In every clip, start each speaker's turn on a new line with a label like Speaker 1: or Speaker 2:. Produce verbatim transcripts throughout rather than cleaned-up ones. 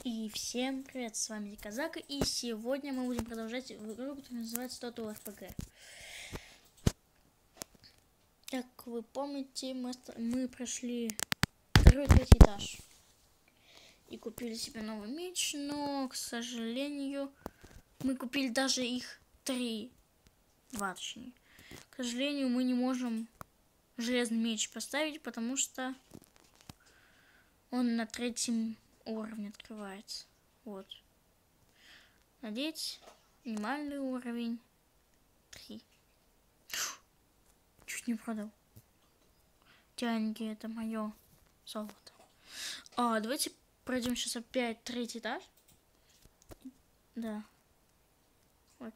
Speaker 1: И всем привет, с вами Казака, и сегодня мы будем продолжать игру, которая называется Total эф пи джи. Как вы помните, мы, мы прошли второй, третий этаж и купили себе новый меч, но, к сожалению, мы купили даже их три, два точнее. К сожалению, мы не можем железный меч поставить, потому что он на третьем уровне открывается. Вот. Надеть. Минимальный уровень. три. Чуть не продал. Деньги, это мое золото. А, давайте пройдем сейчас опять третий этаж. Да. Вот.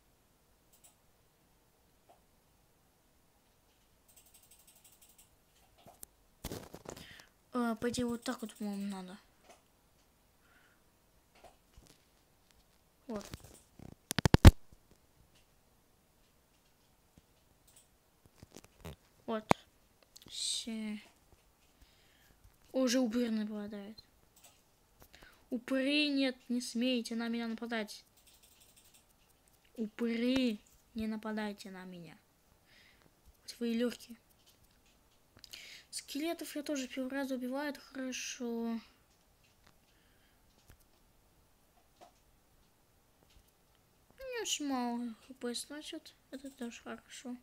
Speaker 1: А, по идее, вот так вот, по-моему, надо. Вот. Вот. Все. Уже упырь нападает. Упыри, нет, не смейте на меня нападать. Упыри, не нападайте на меня. Свои легкие. Скелетов я тоже первый раз убиваю, это хорошо. Не очень мало хп сносит, это тоже хорошо.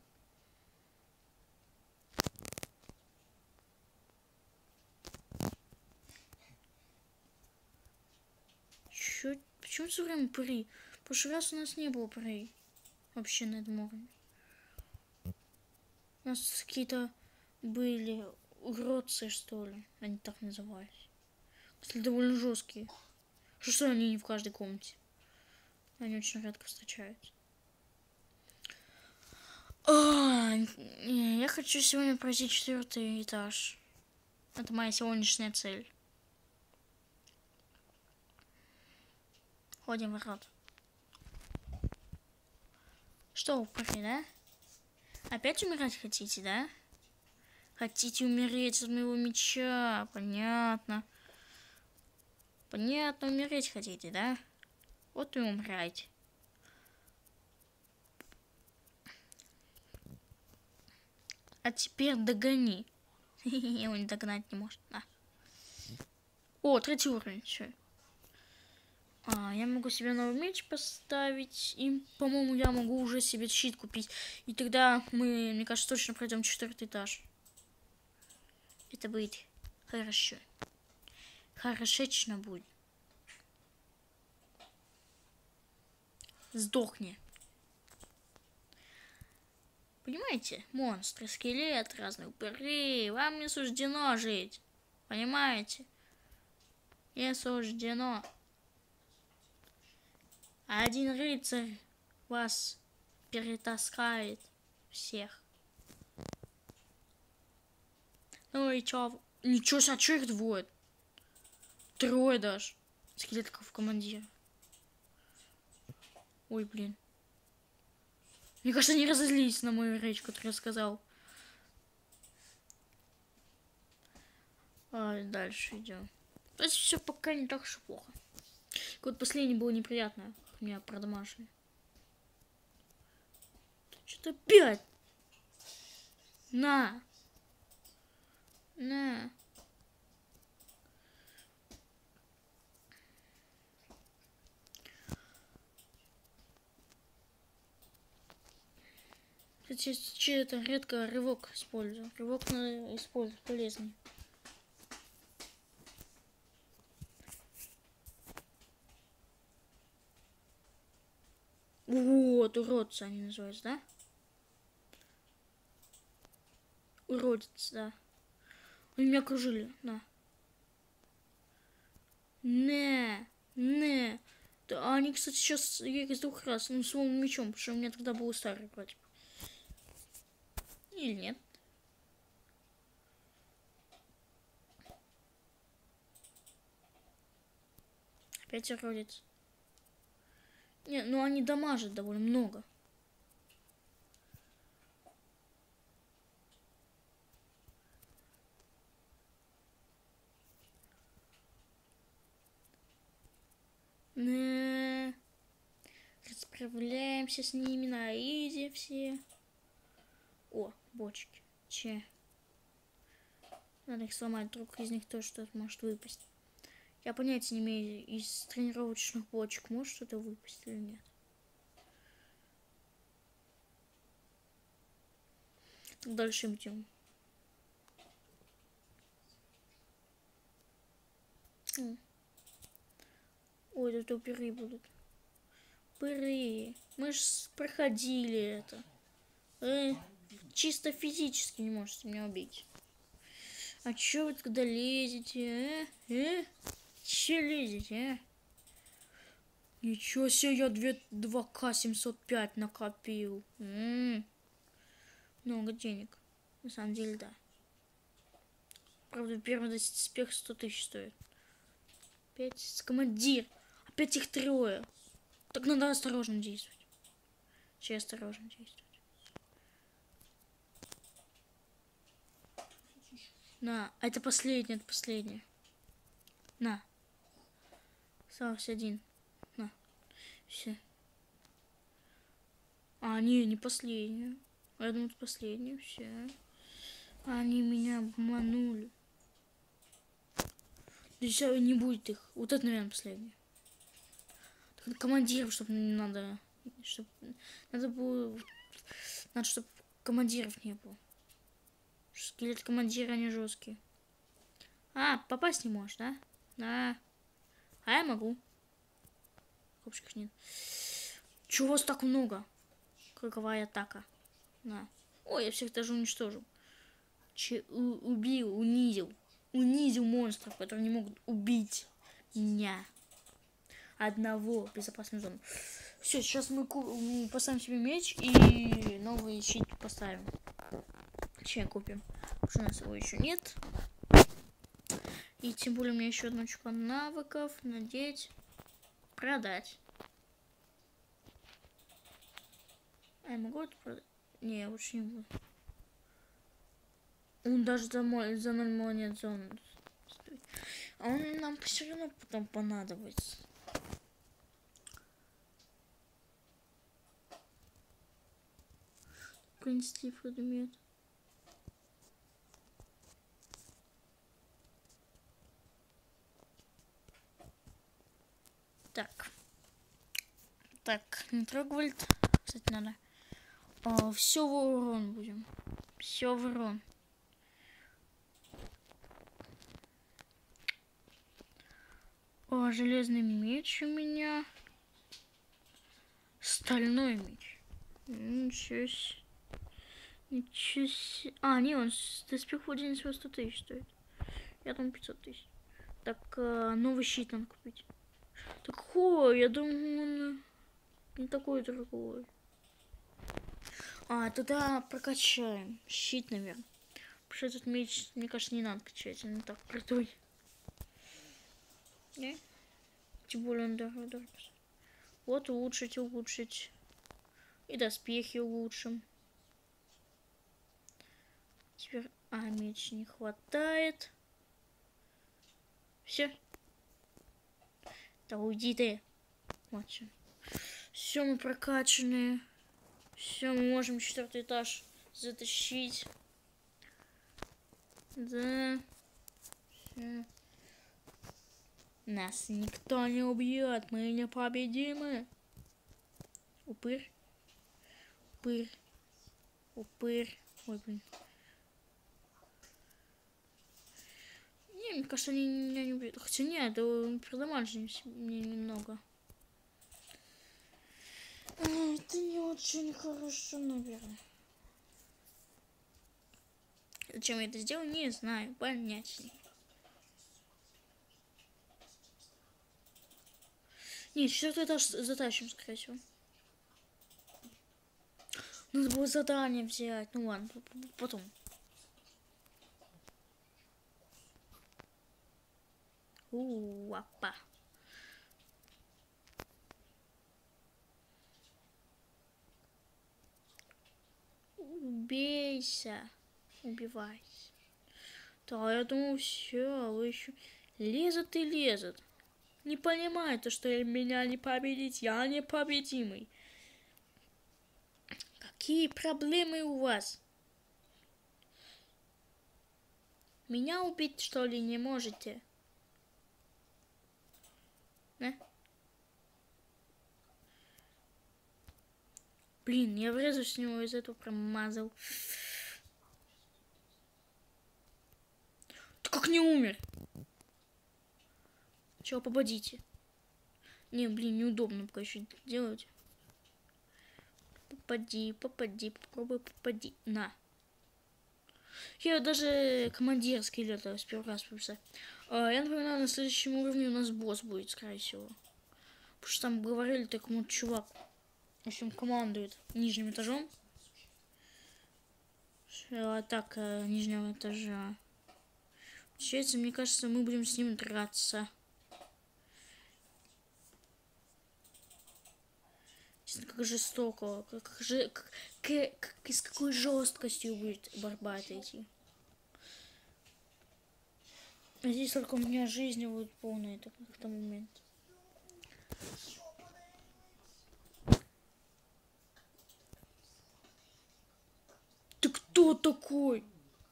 Speaker 1: Чё? Почему все время упыри? В прошлый раз у нас не было упырей. Вообще на этом уровне. У нас какие-то были уродцы, что ли. Они так назывались. Кстати, довольно жесткие. Что они не в каждой комнате. Они очень редко встречаются. А, я хочу сегодня пройти четвертый этаж. Это моя сегодняшняя цель. Ходим в рот. Что, упыри, да? Опять умирать хотите, да? Хотите умереть от моего меча? Понятно. Понятно, умереть хотите, да? Вот и умирайте. А теперь догони. Его не догнать не может. На. О, третий уровень. Все. А, я могу себе новый меч поставить. И, по-моему, я могу уже себе щит купить. И тогда мы, мне кажется, точно пройдем четвертый этаж. Это будет хорошо. Хорошечно будет. Сдохни. Понимаете? Монстры, скелет, разные упыри. Вам не суждено жить. Понимаете? Не суждено. Один рыцарь вас перетаскает всех. Ну и чё? Ничего себе, а чё их двое? Трое даже. Скелетков командира. Ой, блин. Мне кажется, они разозлились на мою речь, которую я сказал. А дальше идем. То есть все пока не так уж и плохо. Вот последнее было неприятно. Меня продамажили. Что-то опять. На. На. Кстати, это редко рывок использую. Рывок надо использовать полезный. Вот, уродцы они называются, да? Уродец, да. Они меня окружили, да. Не, не. Да, они, кстати, сейчас я из двух раз, ну, своим мечом, потому что у меня тогда был старый против. Или нет? Опять уродец. Не, ну они дамажат довольно много. сражаемся с ними на изи все. О, бочки. Че? Надо их сломать, вдруг из них тоже что-то может выпасть. Я понятия не имею, из тренировочных бочек может что-то выпасть или нет. Так дальше идем. Ой, это упыры будут. Упыры. Мы ж проходили это. Э, чисто физически не можете меня убить. А чё вы тогда лезете, э? Э? Че лезете, а? Ничего себе, я два ка семьсот пять накопил. М-м-м. Много денег. На самом деле, да. Правда, первый доспех сто тысяч стоит. Опять командир. Опять их трое. Так надо осторожно действовать. Че осторожно действовать? На, это последний, это последний. На. Осталось один. На. Все. А, не, не последний. Я думаю, это последний. Все. Они меня обманули. Да сейчас не будет их. Вот это, наверное, последний. Так, командиров, чтобы не надо. Чтоб, надо было. Надо, чтобы командиров не было. Скелет командира, они жесткие. А, попасть не можешь, да? Да. А я могу. Копчиков нет. Чего у вас так много? Круговая атака. На. Ой, я всех даже уничтожил. Че убил, унизил. Унизил монстров, которые не могут убить меня. Одного. Безопасную зону. Все, сейчас мы поставим себе меч и новый щит поставим. Че купим? Потому что у нас его еще нет. И тем более у меня еще одна очко навыков. Надеть. Продать. А я могу это продать? Не, я лучше не буду. Он даже за, мой, за ноль монет зону стоит. А он нам все равно потом понадобится. Принести предмет. Так. Так, Нитрогвальд. Кстати, надо. А, все в урон будем. Все в урон. О, железный меч у меня. Стальной меч. Ничего себе. Ничего себе. А, не, он с доспех один всего сто тысяч стоит. Я там пятьсот тысяч. Так, а, новый щит надо купить. Так, хо, я думаю, он не такой дорогой. А, тогда прокачаем. Щит, наверное. Потому что этот меч, мне кажется, не надо качать. Он так крутой. Не? Тем более он дорогой. дорогой. Вот улучшить, улучшить. И доспехи улучшим. Теперь... А, меч не хватает. Все. Да уйди ты. Вот все. Все, мы прокачанные. Все, мы можем четвертый этаж затащить. Да. Все. Нас никто не убьет. Мы непобедимы. Упырь. Упырь. Упырь. Ой, блин. Не, мне кажется, они меня не убьют. Хотя нет, продамажили мне немного. Это не очень хорошо, наверное. Зачем я это сделал, не знаю. Понятнее. Нет, четвертый этаж затащим, скорее всего. Надо было задание взять. Ну ладно, потом. У, апа. Убейся. Убивайся. Да, я думал, все, вы еще лезут и лезут. Не понимаете, что меня не победить, я непобедимый. Какие проблемы у вас? Меня убить, что ли, не можете? Да? Блин, я врезаюсь с него, из этого промазал. Ты как не умер? Чего, попадите? Не, блин, неудобно пока еще делать. Попади, попади, попробуй попади. На. Я даже командирский лето с первого раза пописать. А, я напоминаю, на следующем уровне у нас босс будет, скорее всего. Потому что там говорили такому чувак. В общем, командует нижним этажом. Атака нижнего этажа. Получается, мне кажется, мы будем с ним драться. Как жестоко, как же, как, как, как, с какой жесткостью будет борьба идти. Здесь только у меня жизни будет полная, это как-то момент. Ты кто такой?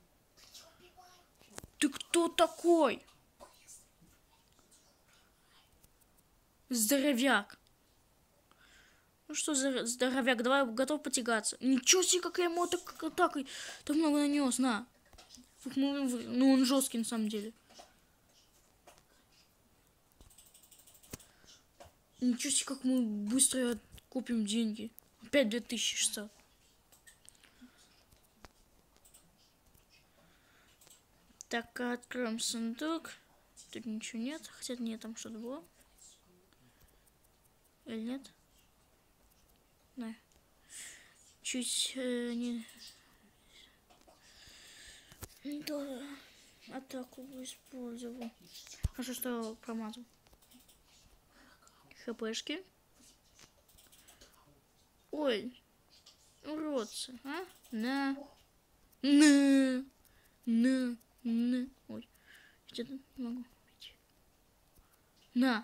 Speaker 1: Ты кто такой? Здоровяк. Ну что, здоровяк, давай, готов потягаться. Ничего себе, какая ему так атакой. Так много нанес, на. Ну, он жесткий на самом деле. Ничего себе, как мы быстро купим деньги. Опять две тысячи шестьсот. Так, откроем сундук. Тут ничего нет. Хотя нет, там что-то было. Или нет? Да. Чуть э, не... Да. Атаку использовал. Хорошо, что промазал. ХПшки. Ой. Уродцы, а? На. На. На. На. Ой. Где-то не могу убить. На.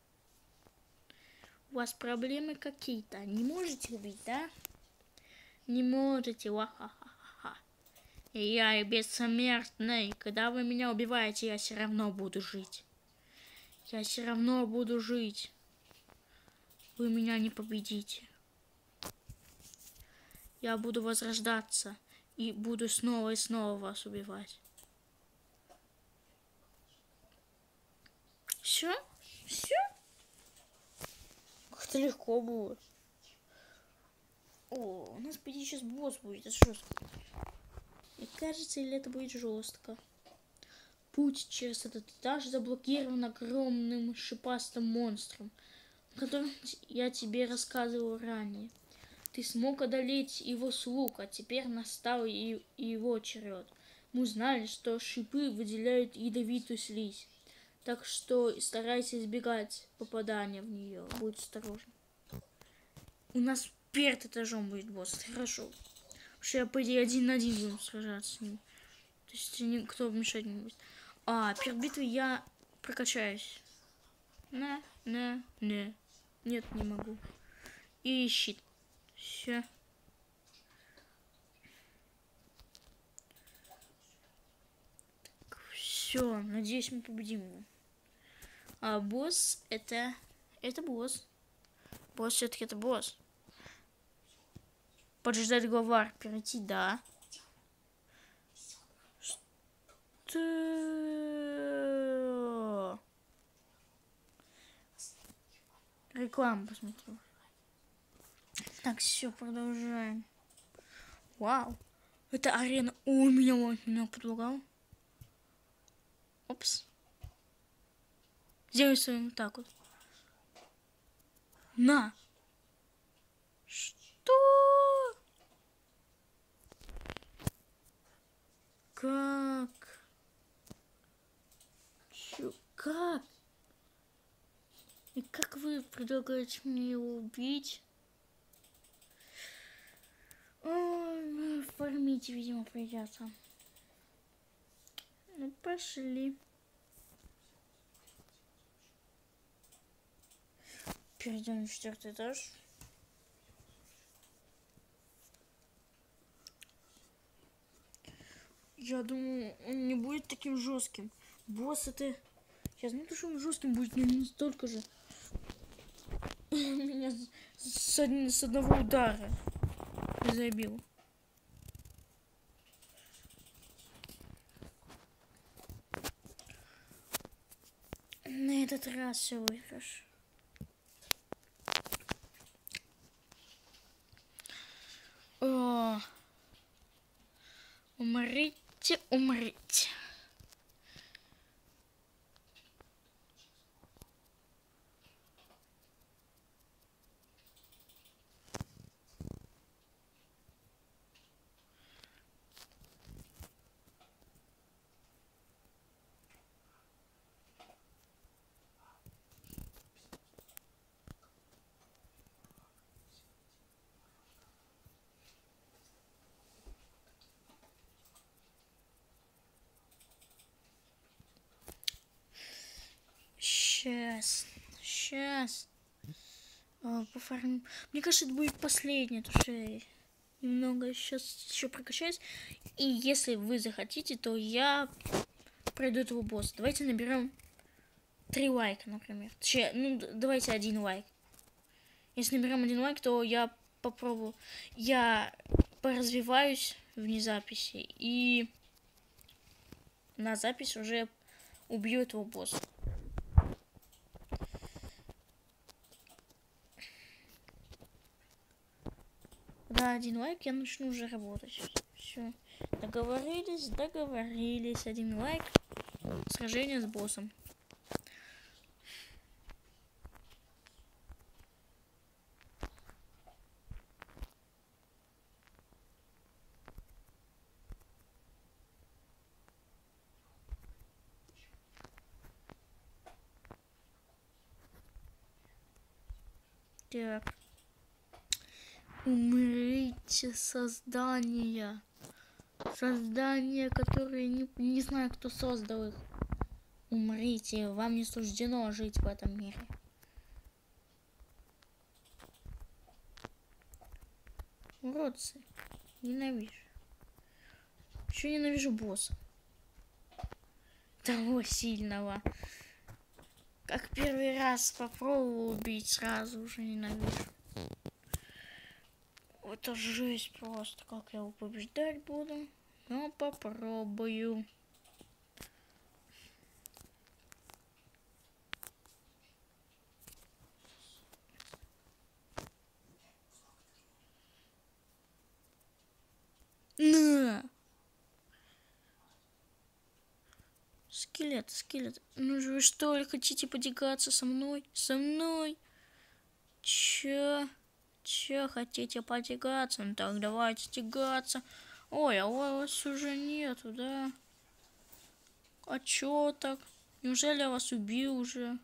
Speaker 1: У вас проблемы какие-то. Не можете убить, да? Не можете. Ва-ха-ха-ха. Я и бессмертный. Когда вы меня убиваете, я все равно буду жить. Я все равно буду жить. Вы меня не победите. Я буду возрождаться. И буду снова и снова вас убивать. Все? Все? Как-то легко было. О, у нас впереди сейчас босс будет. Это жестко. И кажется, или это будет жестко. Путь через этот этаж заблокирован огромным шипастым монстром, о котором я тебе рассказывал ранее. Ты смог одолеть его с лука, теперь настал и его черед. Мы знали, что шипы выделяют ядовитую слизь, так что старайся избегать попадания в нее. Будь осторожен. У нас перед этажом будет босс, хорошо. Потому что я, по идее, один на один будем сражаться с ним. То есть никто мешать не будет. А, перед битвой я прокачаюсь. На, на, не. Нет, не могу. И щит. Все. Все, надеюсь, мы победим его. А босс это... Это босс. Босс все-таки это босс. Поджидать главарь. Перейти, да. Что? Рекламу посмотрю. Так, все, продолжаем. Вау. Это арена. О, меня вот меня подлагал. Опс. Сделай своим вот так вот. На. Что? Как? Чё? Как? И как вы предлагаете мне его убить? Ой, фармить, видимо, придется. Ну, пошли. Перейдем на четвертый этаж. Я думаю, он не будет таким жестким. Босс это... Я знаю, что он жестким будет, но не настолько же. Меня с, од... с одного удара забил. На этот раз все выигрыш. О, умрите, умрите. Сейчас, сейчас. О, пофармим. Мне кажется, это будет последнее, потому что я немного сейчас еще прокачаюсь. И если вы захотите, то я пройду этого босса. Давайте наберем три лайка, например. Точнее, ну, давайте один лайк. Если наберем один лайк, то я попробую. Я поразвиваюсь вне записи. И на запись уже убью этого босса. Да, один лайк, я начну уже работать. Все. Договорились, договорились. Один лайк. Сражение с боссом. Так. Умрите, создания. Создания, которые не, не знаю, кто создал их. Умрите, вам не суждено жить в этом мире. Уродцы. Ненавижу. Еще ненавижу босса. Того сильного. Как первый раз попробовал убить, сразу уже ненавижу. Это жесть просто. Как я его побеждать буду? Ну, попробую. На! Скелет, скелет. Ну же вы что ли хотите потягаться со мной? Со мной? Чё? Чё хотите потягаться? Ну так давайте тягаться. Ой, а у вас уже нету, да? А чё так? Неужели я вас убил уже?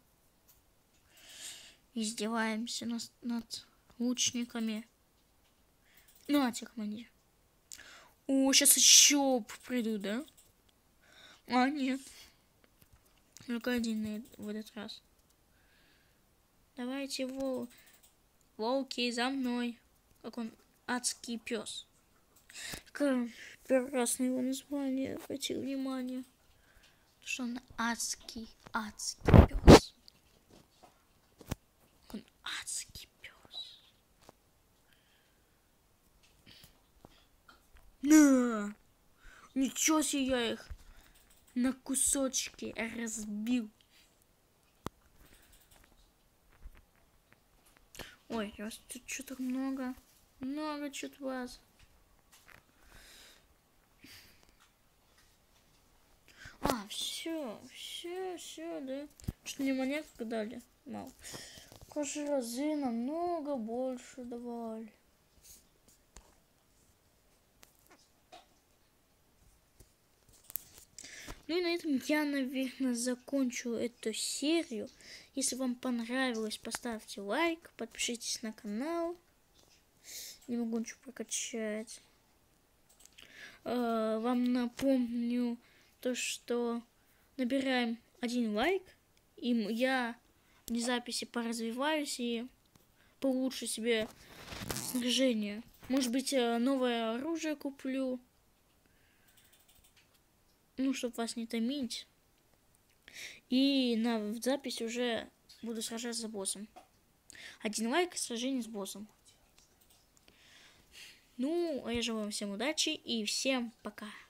Speaker 1: Издеваемся над, над лучниками. Нате, командир. О, сейчас еще приду, да? А, нет. Только один в этот раз. Давайте его... Волки, за мной. Как он адский пес. Какое прекрасное его название. Обратите внимание. Что он адский, адский пес. Он адский пес. На! Ничего себе, я их на кусочки разбил. Ой, у вас тут что-то много. Много что-то вас. А, все, все, все, да. Что мне монетку дали? Мало. Каждый разы намного больше давали. Ну и на этом я, наверное, закончу эту серию. Если вам понравилось, поставьте лайк, подпишитесь на канал. Не могу ничего прокачать. Вам напомню то, что набираем один лайк, и я в записи поразвиваюсь и получше себе снаряжение. Может быть, новое оружие куплю. ну, чтобы вас не томить. И на запись уже буду сражаться с боссом. Один лайк, сражение с боссом. Ну, а я желаю вам всем удачи и всем пока.